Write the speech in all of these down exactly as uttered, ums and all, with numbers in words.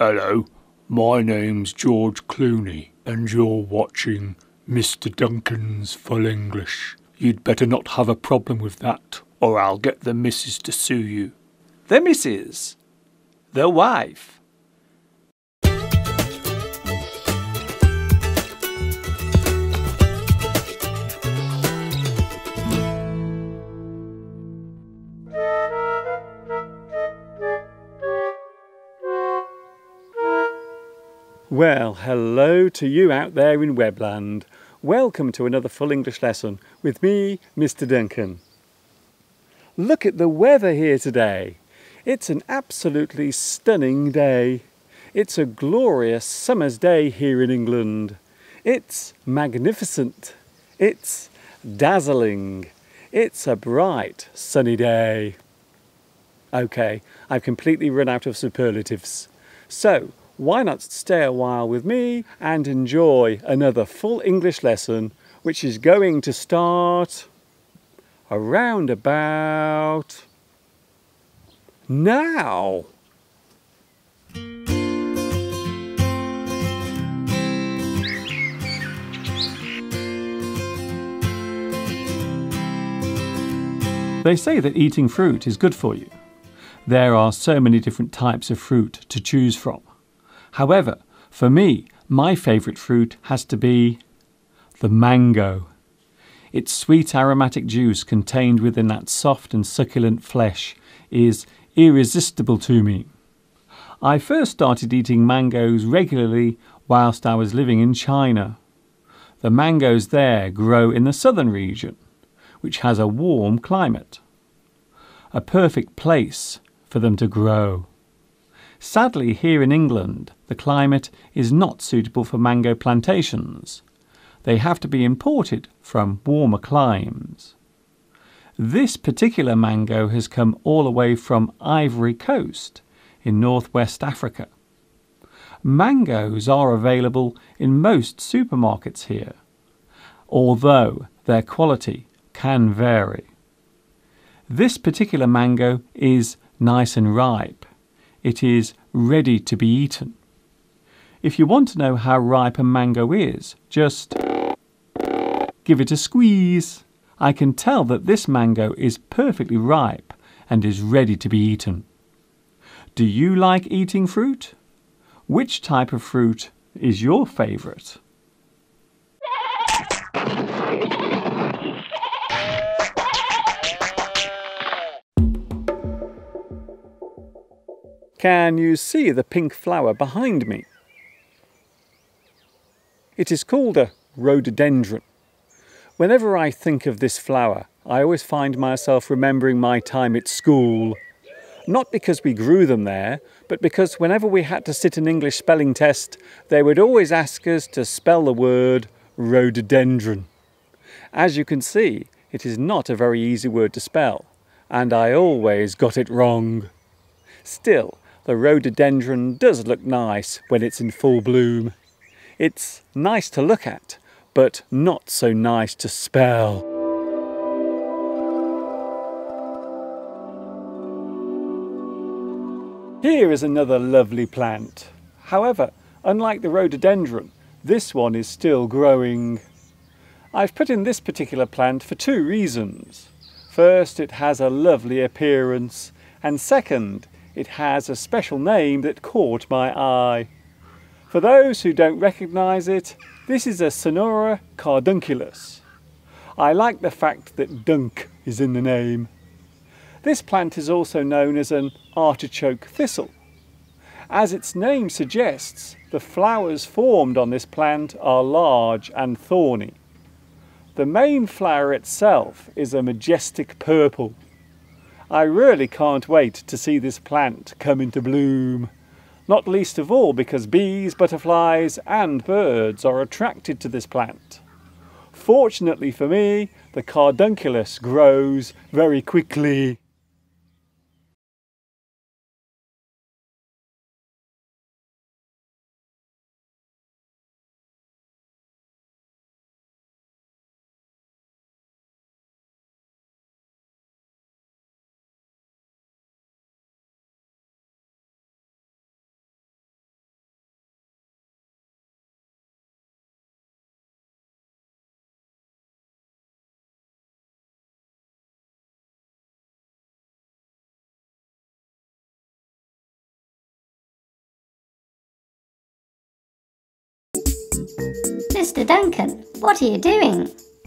Hello, my name's George Clooney, and you're watching Mister Duncan's Full English. You'd better not have a problem with that, or I'll get the missus to sue you. The missus? The wife? Well, hello to you out there in Webland. Welcome to another Full English lesson with me, Mister Duncan. Look at the weather here today. It's an absolutely stunning day. It's a glorious summer's day here in England. It's magnificent. It's dazzling. It's a bright, sunny day. Okay, I've completely run out of superlatives. So, why not stay a while with me and enjoy another full English lesson, which is going to start around about now. They say that eating fruit is good for you. There are so many different types of fruit to choose from. However, for me, my favourite fruit has to be the mango. Its sweet aromatic juice contained within that soft and succulent flesh is irresistible to me. I first started eating mangoes regularly whilst I was living in China. The mangoes there grow in the southern region, which has a warm climate. A perfect place for them to grow. Sadly, here in England, the climate is not suitable for mango plantations. They have to be imported from warmer climes. This particular mango has come all the way from Ivory Coast in northwest Africa. Mangoes are available in most supermarkets here, although their quality can vary. This particular mango is nice and ripe. It is ready to be eaten. If you want to know how ripe a mango is, just give it a squeeze. I can tell that this mango is perfectly ripe and is ready to be eaten. Do you like eating fruit? Which type of fruit is your favourite? Can you see the pink flower behind me? It is called a rhododendron. Whenever I think of this flower, I always find myself remembering my time at school. Not because we grew them there, but because whenever we had to sit an English spelling test, they would always ask us to spell the word rhododendron. As you can see, it is not a very easy word to spell, and I always got it wrong. Still, the rhododendron does look nice when it's in full bloom. It's nice to look at, but not so nice to spell. Here is another lovely plant. However, unlike the rhododendron, this one is still growing. I've put in this particular plant for two reasons. First, it has a lovely appearance, and second, it has a special name that caught my eye. For those who don't recognise it, this is a Sonora cardunculus. I like the fact that dunk is in the name. This plant is also known as an artichoke thistle. As its name suggests, the flowers formed on this plant are large and thorny. The main flower itself is a majestic purple. I really can't wait to see this plant come into bloom. Not least of all because bees, butterflies and birds are attracted to this plant. Fortunately for me, the cardunculus grows very quickly. Mister Duncan, what are you doing?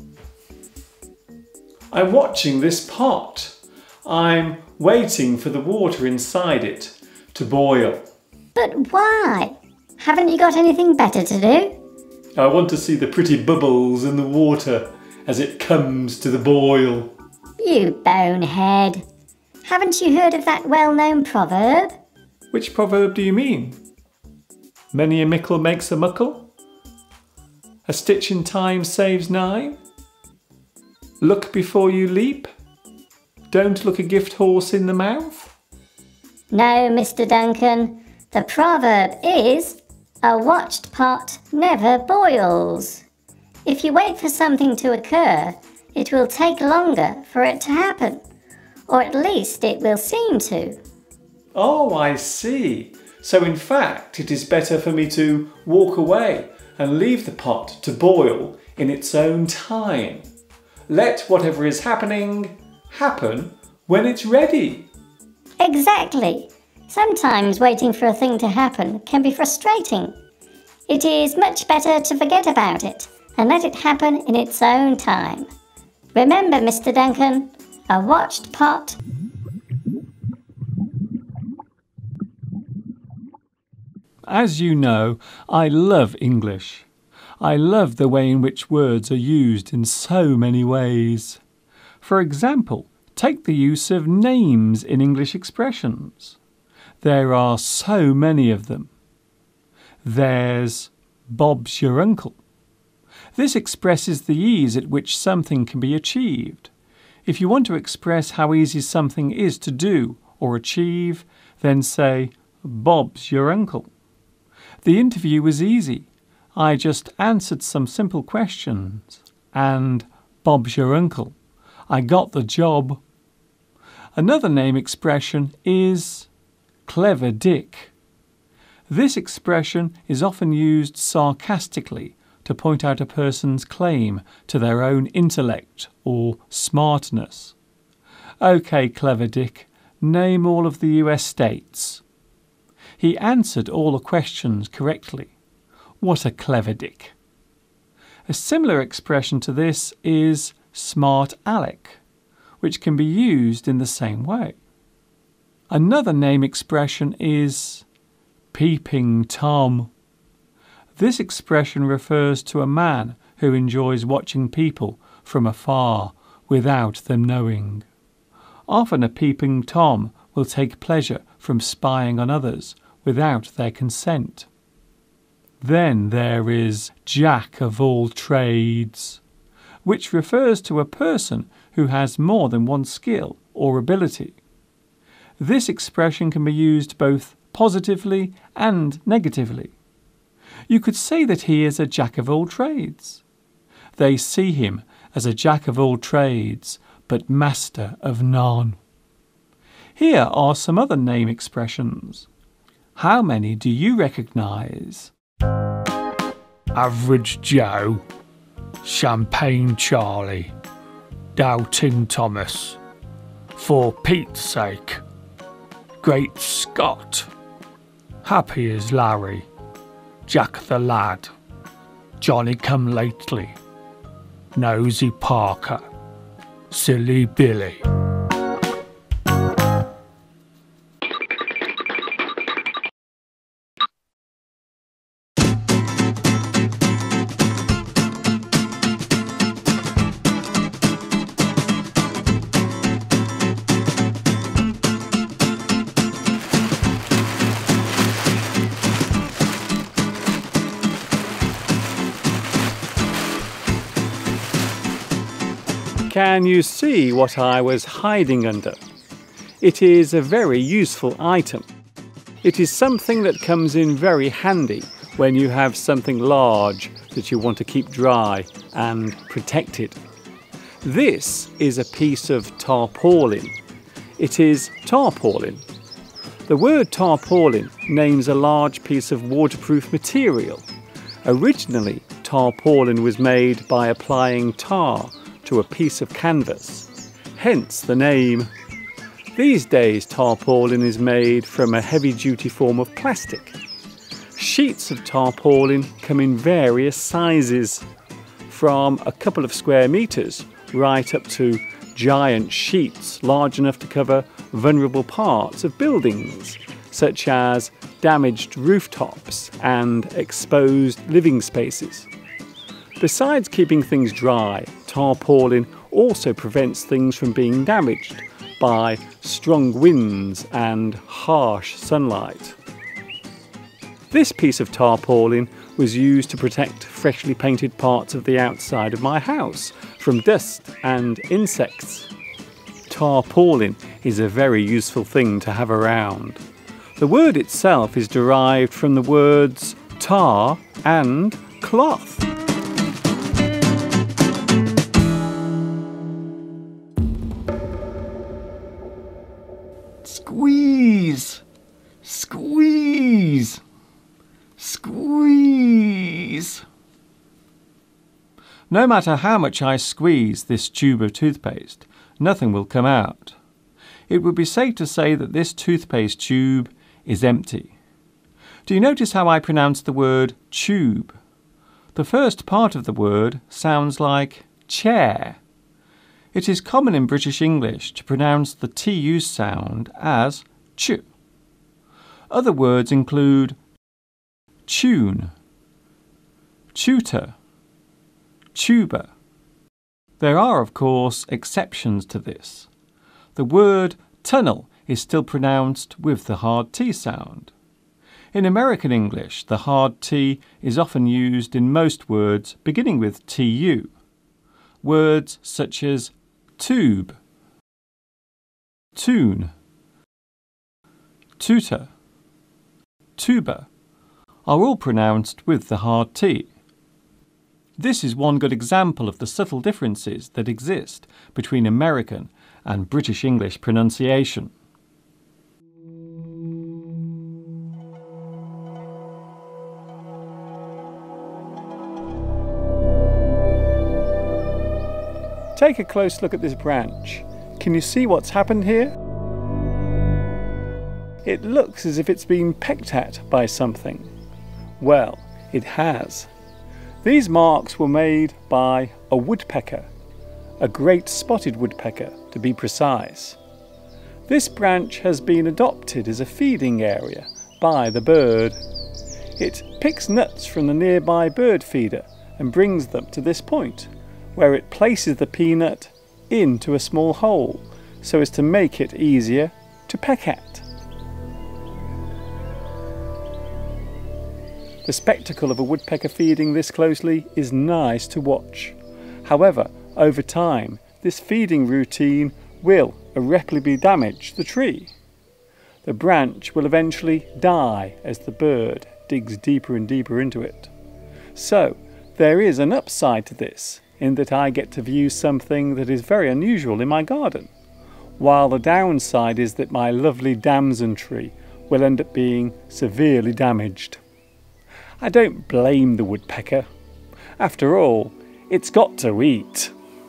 I'm watching this pot. I'm waiting for the water inside it to boil. But why? Haven't you got anything better to do? I want to see the pretty bubbles in the water as it comes to the boil. You bonehead. Haven't you heard of that well-known proverb? Which proverb do you mean? Many a mickle makes a muckle? A stitch in time saves nine? Look before you leap? Don't look a gift horse in the mouth? No, Mister Duncan. The proverb is, a watched pot never boils. If you wait for something to occur, it will take longer for it to happen. Or at least it will seem to. Oh, I see. So in fact, it is better for me to walk away and leave the pot to boil in its own time. Let whatever is happening happen when it's ready. Exactly. Sometimes waiting for a thing to happen can be frustrating. It is much better to forget about it and let it happen in its own time. Remember, Mister Duncan, a watched pot. As you know, I love English. I love the way in which words are used in so many ways. For example, take the use of names in English expressions. There are so many of them. There's Bob's your uncle. This expresses the ease at which something can be achieved. If you want to express how easy something is to do or achieve, then say, Bob's your uncle. The interview was easy. I just answered some simple questions. And Bob's your uncle. I got the job. Another name expression is clever Dick. This expression is often used sarcastically to point out a person's claim to their own intellect or smartness. OK, clever Dick, name all of the U S states. He answered all the questions correctly. What a clever Dick. A similar expression to this is smart Alec, which can be used in the same way. Another name expression is peeping Tom. This expression refers to a man who enjoys watching people from afar without them knowing. Often a peeping Tom will take pleasure from spying on others without their consent. Then there is Jack of all trades, which refers to a person who has more than one skill or ability. This expression can be used both positively and negatively. You could say that he is a jack of all trades. They see him as a jack of all trades, but master of none. Here are some other name expressions. How many do you recognise? Average Joe, Champagne Charlie, Doubting Thomas, For Pete's Sake, Great Scott, Happy as Larry, Jack the Lad, Johnny Come Lately, Nosy Parker, Silly Billy. Can you see what I was hiding under? It is a very useful item. It is something that comes in very handy when you have something large that you want to keep dry and protected. This is a piece of tarpaulin. It is tarpaulin. The word tarpaulin names a large piece of waterproof material. Originally, tarpaulin was made by applying tar to a piece of canvas, hence the name. These days tarpaulin is made from a heavy-duty form of plastic. sheets of tarpaulin come in various sizes, from a couple of square metres right up to giant sheets large enough to cover vulnerable parts of buildings, such as damaged rooftops and exposed living spaces. Besides keeping things dry, tarpaulin also prevents things from being damaged by strong winds and harsh sunlight. This piece of tarpaulin was used to protect freshly painted parts of the outside of my house from dust and insects. Tarpaulin is a very useful thing to have around. The word itself is derived from the words tar and cloth. Squeeze, squeeze, squeeze. No matter how much I squeeze this tube of toothpaste, nothing will come out. It would be safe to say that this toothpaste tube is empty. Do you notice how I pronounce the word tube? The first part of the word sounds like chair. It is common in British English to pronounce the T U sound as ch. Other words include tune, tutor, tuber. There are, of course, exceptions to this. The word tunnel is still pronounced with the hard T sound. In American English, the hard T is often used in most words beginning with T U. Words such as tube, tune, tutor, tuber are all pronounced with the hard T. This is one good example of the subtle differences that exist between American and British English pronunciation. Take a close look at this branch. Can you see what's happened here? It looks as if it's been pecked at by something. Well, it has. These marks were made by a woodpecker, a great spotted woodpecker to be precise. This branch has been adopted as a feeding area by the bird. It picks nuts from the nearby bird feeder and brings them to this point, where it places the peanut into a small hole so as to make it easier to peck at. The spectacle of a woodpecker feeding this closely is nice to watch. However, over time, this feeding routine will irreparably damage the tree. The branch will eventually die as the bird digs deeper and deeper into it. So, there is an upside to this, in that I get to view something that is very unusual in my garden, while the downside is that my lovely damson tree will end up being severely damaged. I don't blame the woodpecker. After all, it's got to eat.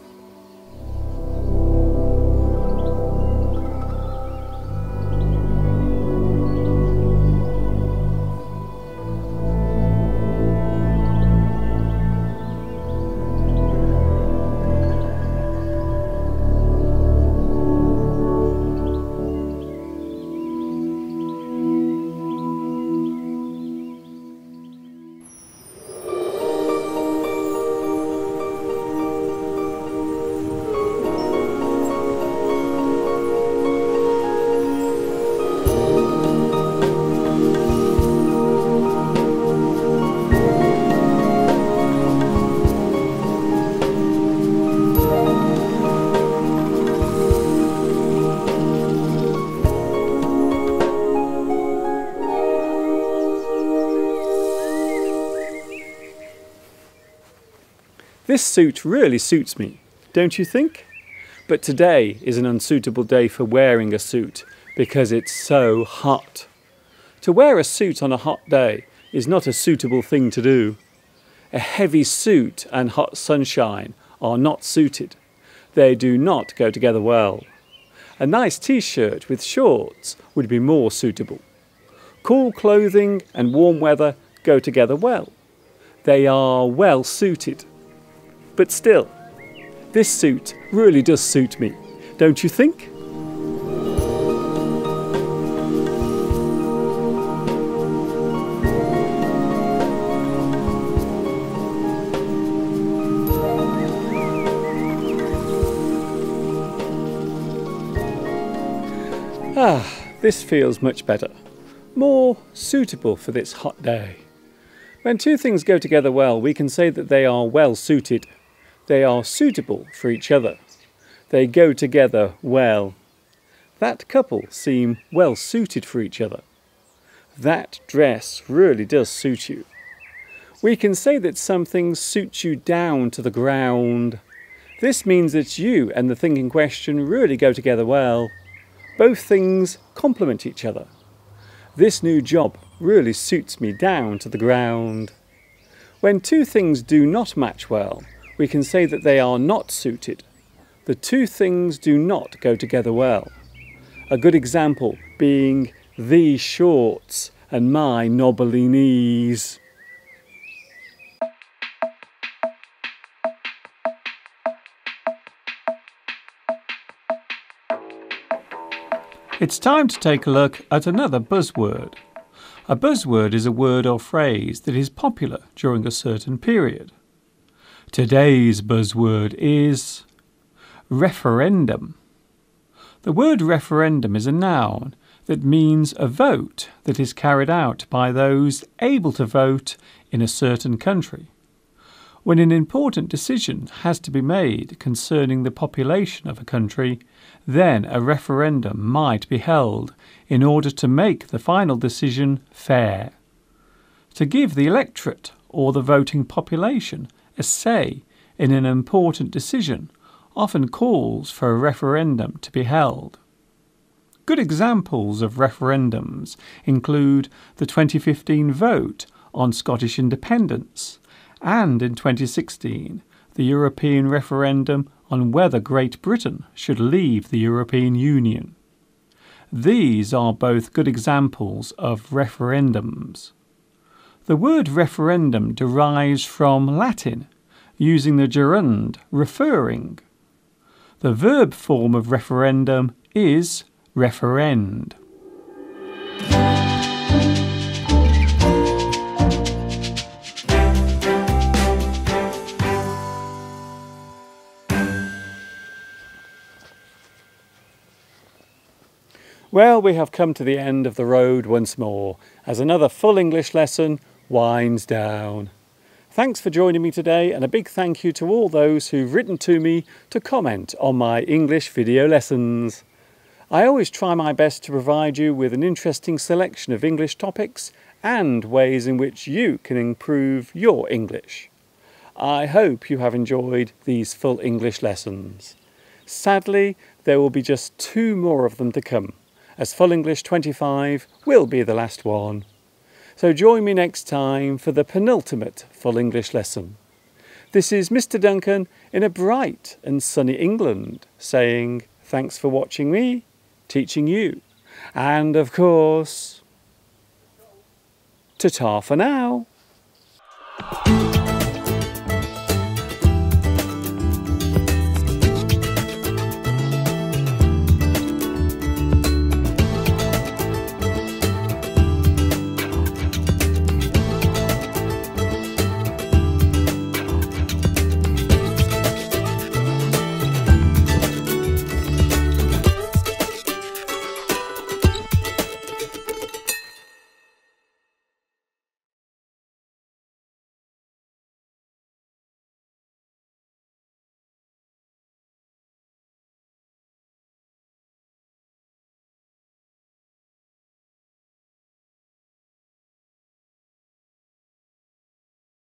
This suit really suits me, don't you think? But today is an unsuitable day for wearing a suit because it's so hot. To wear a suit on a hot day is not a suitable thing to do. A heavy suit and hot sunshine are not suited. They do not go together well. A nice t-shirt with shorts would be more suitable. Cool clothing and warm weather go together well. They are well suited. But still, this suit really does suit me, don't you think? Ah, this feels much better. More suitable for this hot day. When two things go together well, we can say that they are well suited. They are suitable for each other. They go together well. That couple seem well suited for each other. That dress really does suit you. We can say that something suits you down to the ground. This means that you and the thing in question really go together well. Both things complement each other. This new job really suits me down to the ground. When two things do not match well, we can say that they are not suited. The two things do not go together well. A good example being these shorts and my knobbly knees. It's time to take a look at another buzzword. A buzzword is a word or phrase that is popular during a certain period. Today's buzzword is referendum. The word referendum is a noun that means a vote that is carried out by those able to vote in a certain country. When an important decision has to be made concerning the population of a country, then a referendum might be held in order to make the final decision fair. To give the electorate or the voting population a say in an important decision often calls for a referendum to be held. Good examples of referendums include the twenty fifteen vote on Scottish independence, and in twenty sixteen, the European referendum on whether Great Britain should leave the European Union. These are both good examples of referendums. The word referendum derives from Latin, using the gerund referring. The verb form of referendum is referend. Well, we have come to the end of the road once more, as another full English lesson winds down. Thanks for joining me today, and a big thank you to all those who've written to me to comment on my English video lessons. I always try my best to provide you with an interesting selection of English topics and ways in which you can improve your English. I hope you have enjoyed these full English lessons. Sadly, there will be just two more of them to come, as Full English twenty-five will be the last one. So join me next time for the penultimate Full English lesson. This is Mister Duncan in a bright and sunny England, saying thanks for watching me, teaching you, and of course, ta-ta for now.